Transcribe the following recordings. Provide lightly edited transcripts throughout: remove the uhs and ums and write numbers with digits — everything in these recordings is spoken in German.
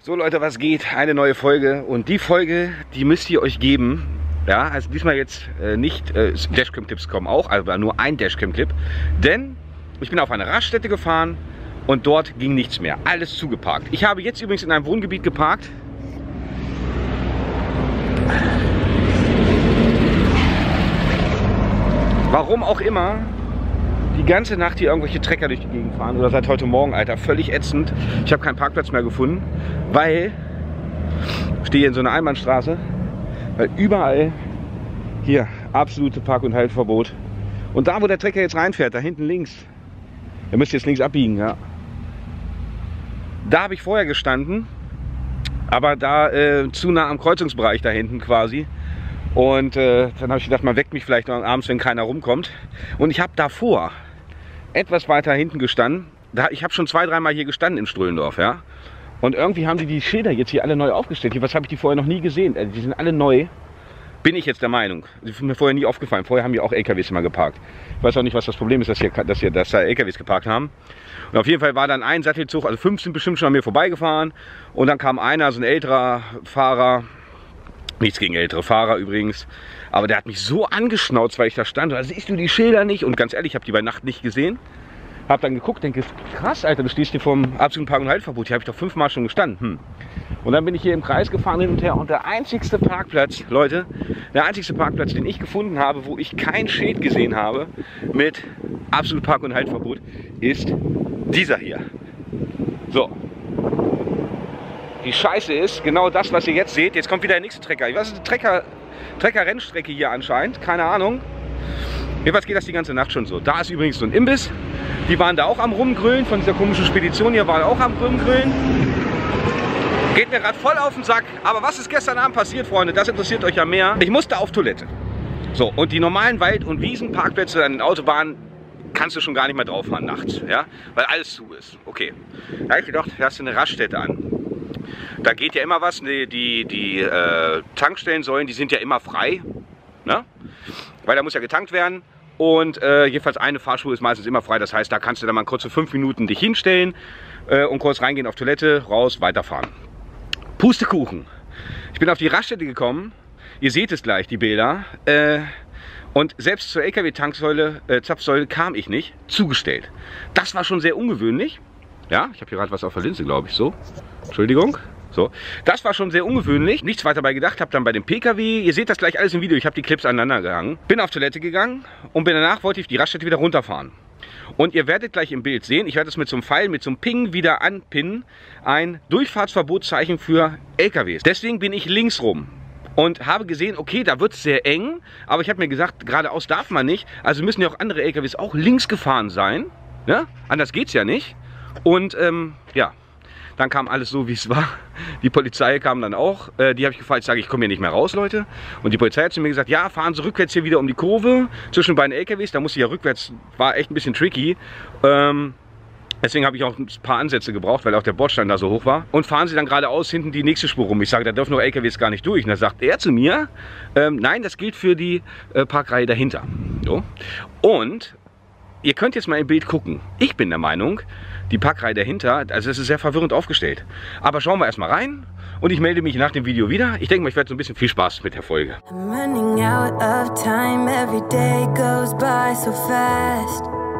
So Leute, was geht? Eine neue Folge und die Folge, die müsst ihr euch geben. Ja, also diesmal jetzt nicht Dashcam-Tipps kommen auch, aber nur ein Dashcam-Clip. Denn ich bin auf eine Raststätte gefahren und dort ging nichts mehr. Alles zugeparkt. Ich habe jetzt übrigens in einem Wohngebiet geparkt. Warum auch immer die ganze Nacht hier irgendwelche Trecker durch die Gegend fahren oder seit heute Morgen, Alter, völlig ätzend. Ich habe keinen Parkplatz mehr gefunden, weil ich stehe hier in so einer Einbahnstraße, weil überall hier absolute Park- und Haltverbot. Und da, wo der Trecker jetzt reinfährt, da hinten links, der müsste jetzt links abbiegen, ja. Da habe ich vorher gestanden, aber da zu nah am Kreuzungsbereich da hinten quasi. Und dann habe ich gedacht, man weckt mich vielleicht noch abends, wenn keiner rumkommt. Und ich habe davor etwas weiter hinten gestanden. Ich habe schon 2-3 Mal hier gestanden in Strullendorf, ja. Und irgendwie haben die Schilder jetzt hier alle neu aufgestellt. Was habe ich die vorher noch nie gesehen? Die sind alle neu. Bin ich jetzt der Meinung. Die sind mir vorher nie aufgefallen. Vorher haben hier auch LKWs immer geparkt. Ich weiß auch nicht, was das Problem ist, dass da LKWs geparkt haben. Und auf jeden Fall war dann ein Sattelzug, also 5 sind bestimmt schon an mir vorbeigefahren. Und dann kam einer, so ein älterer Fahrer. Nichts gegen ältere Fahrer übrigens. Aber der hat mich so angeschnauzt, weil ich da stand. Da siehst du die Schilder nicht? Und ganz ehrlich, ich habe die bei Nacht nicht gesehen. Hab dann geguckt, denke, krass, Alter, du stehst hier vom absoluten Park- und Haltverbot. Hier habe ich doch 5 Mal schon gestanden. Und dann bin ich hier im Kreis gefahren hin und her. Und der einzigste Parkplatz, Leute, der einzigste Parkplatz, den ich gefunden habe, wo ich kein Schild gesehen habe mit absolut Park- und Haltverbot, ist dieser hier. So. Die Scheiße ist, genau das, was ihr jetzt seht. Jetzt kommt wieder der nächste Trecker. Was ist eine Trecker-Rennstrecke hier anscheinend? Keine Ahnung. Jedenfalls geht das die ganze Nacht schon so. Da ist übrigens so ein Imbiss. Die waren da auch am Rumgrölen. Von dieser komischen Spedition hier waren auch am Rumgrölen. Geht mir gerade voll auf den Sack. Aber was ist gestern Abend passiert, Freunde? Das interessiert euch ja mehr. Ich musste auf Toilette. So, und die normalen Wald- und Wiesenparkplätze an den Autobahnen kannst du schon gar nicht mehr drauf fahren nachts. Ja? Weil alles zu ist. Okay. Da habe ich gedacht, fährst du eine Raststätte an. Da geht ja immer was, die Tankstellensäulen, die sind ja immer frei, ne? Weil da muss ja getankt werden und jedenfalls eine Fahrspur ist meistens immer frei, das heißt, da kannst du dann mal kurz für 5 Minuten dich hinstellen und kurz reingehen auf Toilette, raus, weiterfahren. Pustekuchen. Ich bin auf die Raststätte gekommen, ihr seht es gleich, die Bilder, und selbst zur LKW-Tanksäule, Zapfsäule kam ich nicht, zugestellt. Das war schon sehr ungewöhnlich. Ja, ich habe hier gerade was auf der Linse, glaube ich, so. Entschuldigung. So, das war schon sehr ungewöhnlich. Nichts weiter dabei gedacht. Habe dann bei dem PKW, ihr seht das gleich alles im Video, ich habe die Clips aneinander gehangen. Bin auf Toilette gegangen und danach wollte ich die Raststätte wieder runterfahren. Und ihr werdet gleich im Bild sehen, ich werde es mit so einem Pfeil, mit so einem Ping wieder anpinnen, ein Durchfahrtsverbotszeichen für LKWs. Deswegen bin ich links rum. Und habe gesehen, okay, da wird es sehr eng. Aber ich habe mir gesagt, geradeaus darf man nicht. Also müssen ja auch andere LKWs auch links gefahren sein. Ja? Anders geht es ja nicht. Und ja. Dann kam alles so, wie es war. Die Polizei kam dann auch. Die habe ich gefragt, ich sage, ich komme hier nicht mehr raus, Leute. Und die Polizei hat zu mir gesagt, ja, fahren Sie rückwärts hier wieder um die Kurve zwischen beiden LKWs. Da musste ich ja rückwärts, war echt ein bisschen tricky. Deswegen habe ich auch ein paar Ansätze gebraucht, weil auch der Bordstein da so hoch war. Und fahren Sie dann geradeaus hinten die nächste Spur rum. Ich sage, da dürfen noch LKWs gar nicht durch. Und da sagt er zu mir, nein, das gilt für die Parkreihe dahinter. So. Und ihr könnt jetzt mal im Bild gucken. Ich bin der Meinung, die Parkreihe dahinter, also es ist sehr verwirrend aufgestellt. Aber schauen wir erstmal rein und ich melde mich nach dem Video wieder. Ich denke mal, ich werde so ein bisschen viel Spaß mit der Folge. I'm running out of time, every day goes by so fast.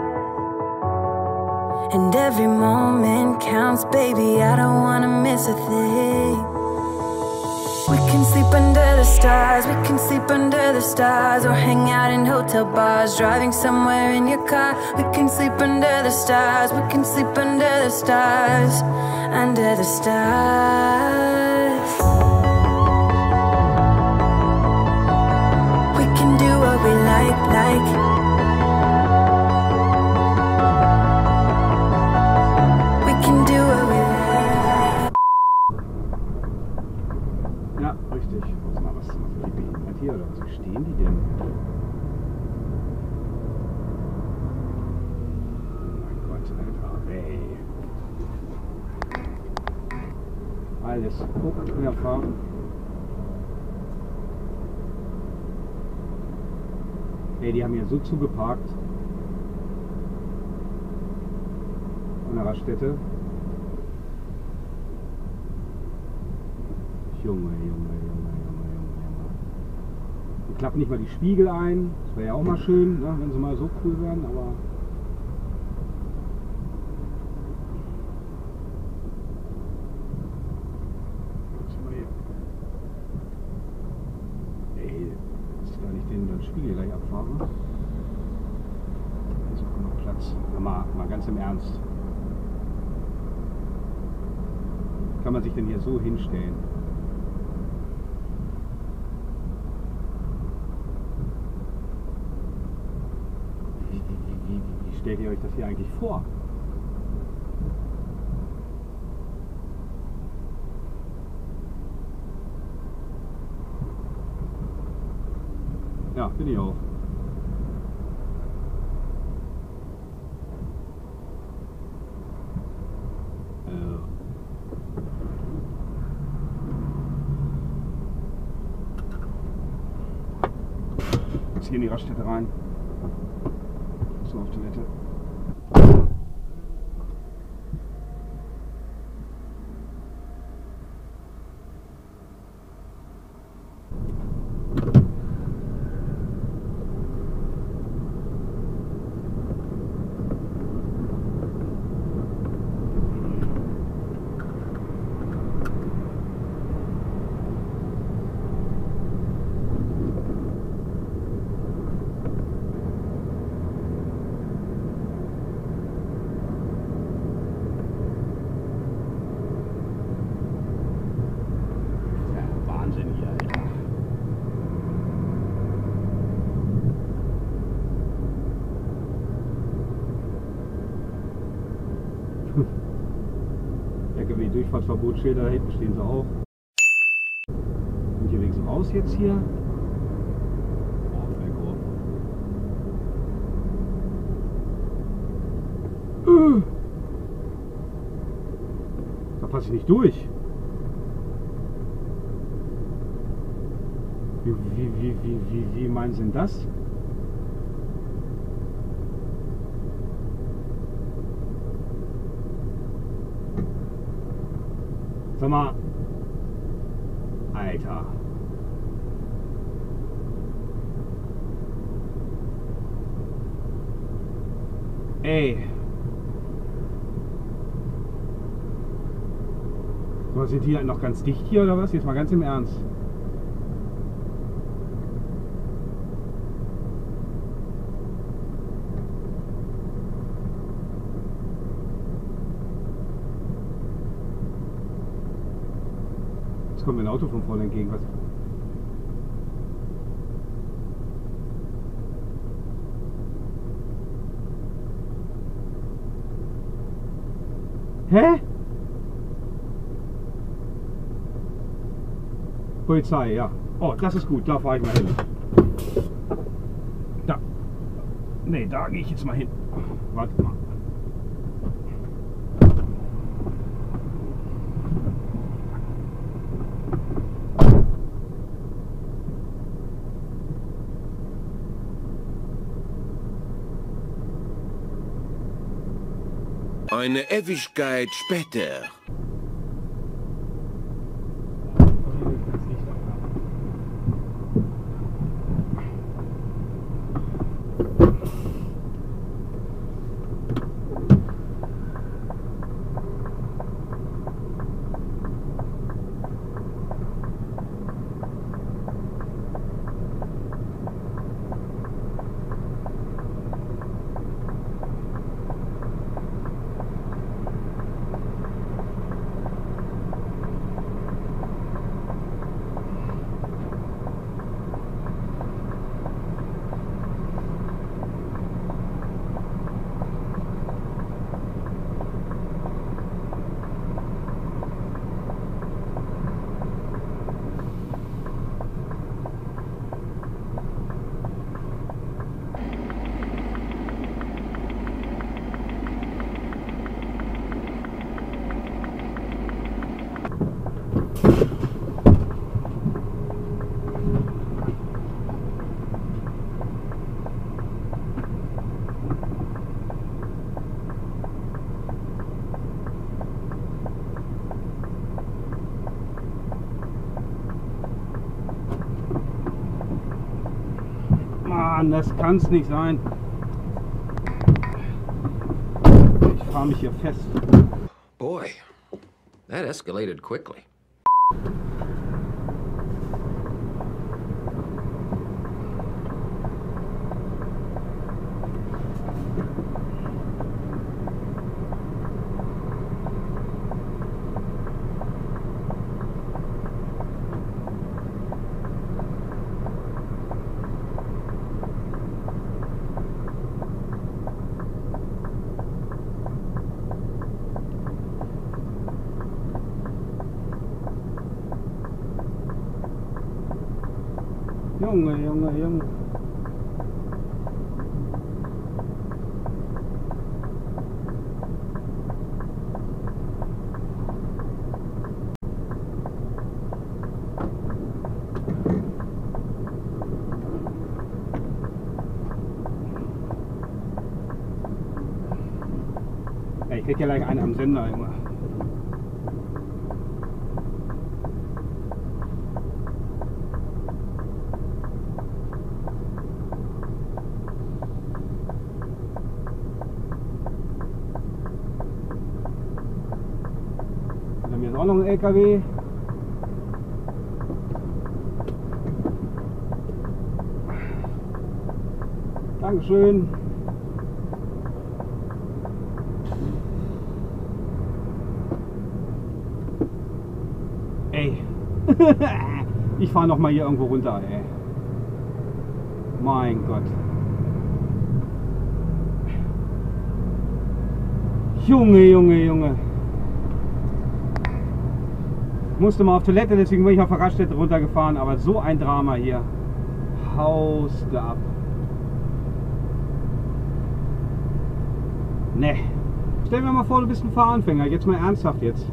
And every moment counts, baby, I don't wanna miss a thing. We can sleep under the stars, we can sleep under the stars, or hang out in hotel bars, driving somewhere in your car. We can sleep under the stars, we can sleep under the stars, under the stars. We can do what we like. We can do what we like. Ja, richtig. Warte mal, was ist denn für die Behindert hier oder was? Wie stehen die denn? Oh mein Gott, Alter, ey. Alles guckt und erfahren. Ey, die haben hier so zugeparkt. An der Raststätte. Junge, Junge, Junge, Junge, Junge. Die klappen nicht mal die Spiegel ein. Das wäre ja auch mal schön, ne, wenn sie mal so cool wären, aber. Ey, das ist gar nicht den Spiegel gleich abfahren. Hier ist auch noch Platz. Mal ganz im Ernst. Kann man sich denn hier so hinstellen? Wie stellt ihr euch das hier eigentlich vor? Ja, bin ich auch. Jetzt hier in die Raststätte rein. So auf Toilette. Durchfahrtsverbotsschilder, da hinten stehen sie auch. Bin ich hier wenigstens raus jetzt hier? Da passe ich nicht durch. Wie meinen Sie denn das? Sag mal, Alter. Ey. Was, sind die halt noch ganz dicht hier oder was? Jetzt mal ganz im Ernst. Kommt mir ein Auto von vorne entgegen. Was? Hä? Polizei, ja. Oh, das ist gut, da fahre ich mal hin. Da. Nee, da gehe ich jetzt mal hin. Warte mal. Eine Ewigkeit später. Mann, das kann's nicht sein. Ich fahre mich hier fest. Boy, that escalated quickly. Junge, Junge, Junge. Ey, ich krieg ja gleich einen am Sender, Junge. Hier ist auch noch ein LKW. Dankeschön. Ey. Ich fahre noch mal hier irgendwo runter, ey. Mein Gott. Junge, Junge, Junge. Musste mal auf Toilette, deswegen bin ich auf der Raststätte runtergefahren, aber so ein Drama hier. Hauste ab. Ne. Stell mir mal vor, du bist ein Fahranfänger, jetzt mal ernsthaft jetzt.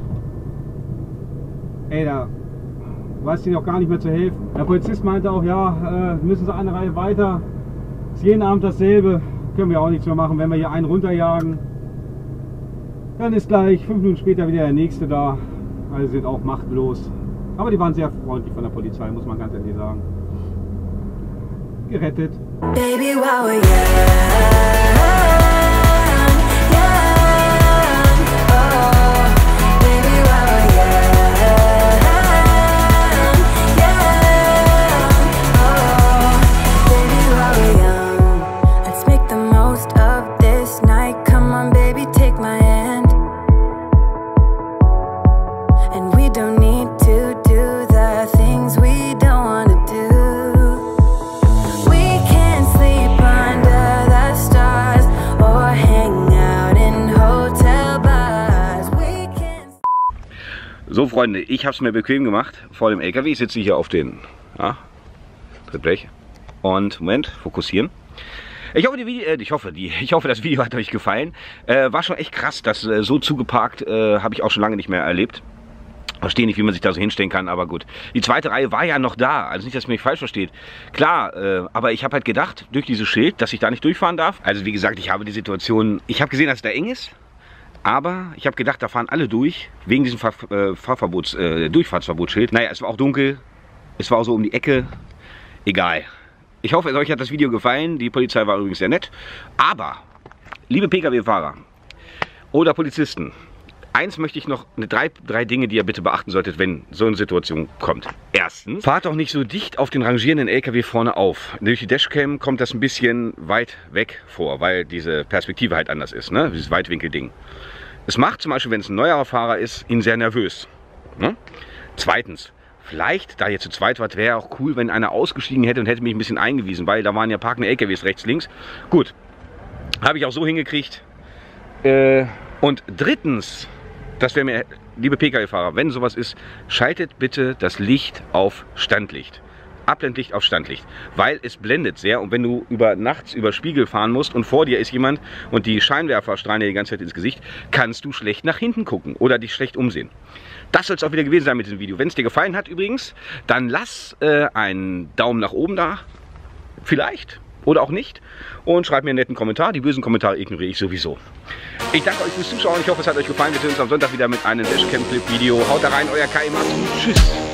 Ey, da weiß dir doch gar nicht mehr zu helfen. Der Polizist meinte auch, ja, müssen Sie eine Reihe weiter. Ist jeden Abend dasselbe. Können wir auch nichts mehr machen, wenn wir hier einen runterjagen. Dann ist gleich 5 Minuten später wieder der nächste da. Also sind auch machtlos. Aber die waren sehr freundlich von der Polizei, muss man ganz ehrlich sagen. Gerettet. Baby, while we're young, baby, while we're young, baby, while we're young, let's make the most of this night. Come on, baby, take my hand. And we don't need to do the things we don't want to do. We can sleep under the stars or hang out in hotel bars. We can... So Freunde, ich habe es mir bequem gemacht vor dem LKW. Ich sitze hier auf den Trittblech. Und Moment, fokussieren. Ich hoffe, das Video hat euch gefallen. War schon echt krass, das so zugeparkt habe ich auch schon lange nicht mehr erlebt. Verstehe nicht, wie man sich da so hinstellen kann, aber gut. Die zweite Reihe war ja noch da, also nicht, dass ihr mich falsch versteht. Klar, aber ich habe halt gedacht, durch dieses Schild, dass ich da nicht durchfahren darf. Also wie gesagt, ich habe die Situation, ich habe gesehen, dass es da eng ist, aber ich habe gedacht, da fahren alle durch, wegen diesem Durchfahrtsverbotsschild. Naja, es war auch dunkel, es war auch so um die Ecke, egal. Ich hoffe, euch hat das Video gefallen, die Polizei war übrigens sehr nett. Aber, liebe Pkw-Fahrer oder Polizisten, eins möchte ich noch, drei Dinge, die ihr bitte beachten solltet, wenn so eine Situation kommt. Erstens, fahrt doch nicht so dicht auf den rangierenden LKW vorne auf. Durch die Dashcam kommt das ein bisschen weit weg vor, weil diese Perspektive halt anders ist, ne? Dieses Weitwinkelding. Es macht zum Beispiel, wenn es ein neuerer Fahrer ist, ihn sehr nervös. Ne? Zweitens, vielleicht, da ihr zu zweit wart, wäre auch cool, wenn einer ausgestiegen hätte und hätte mich ein bisschen eingewiesen, weil da waren ja parkende LKWs rechts, links. Gut, habe ich auch so hingekriegt. Und drittens, das wäre mir, liebe Pkw-Fahrer, wenn sowas ist, schaltet bitte das Licht auf Standlicht. Abblendlicht auf Standlicht, weil es blendet sehr und wenn du nachts über Spiegel fahren musst und vor dir ist jemand und die Scheinwerfer strahlen dir die ganze Zeit ins Gesicht, kannst du schlecht nach hinten gucken oder dich schlecht umsehen. Das soll es auch wieder gewesen sein mit diesem Video. Wenn es dir gefallen hat übrigens, dann lass einen Daumen nach oben da, vielleicht. Oder auch nicht. Und schreibt mir einen netten Kommentar. Die bösen Kommentare ignoriere ich sowieso. Ich danke euch fürs Zuschauen. Ich hoffe, es hat euch gefallen. Wir sehen uns am Sonntag wieder mit einem Dashcam-Clip-Video. Haut da rein, euer Kai. Macht's gut. Tschüss.